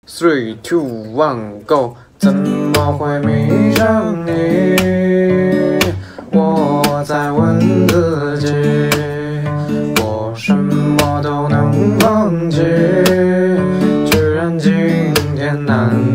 3、2、1、Go， 怎么会迷上你？我在问自己，我什么都能放弃，居然今天难